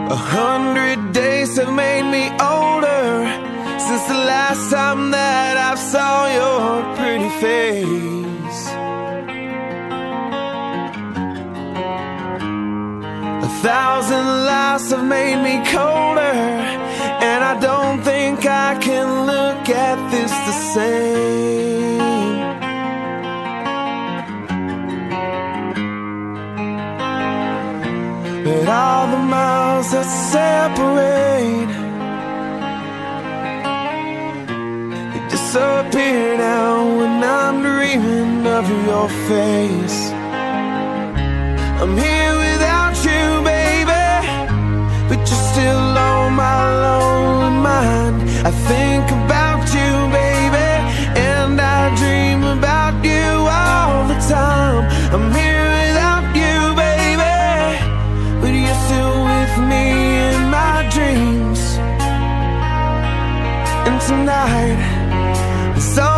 100 days have made me older since the last time that I saw your pretty face. 1,000 lives have made me colder, and I don't think I can look at this the same. But all the miles that separate, they disappear now when I'm dreaming of your face. I'm here without you, baby, but you're still on my lonely mind. I think about you, baby, and I dream about you all the time. I'm here without you, baby, but you're still with me in my dreams. And tonight, it's all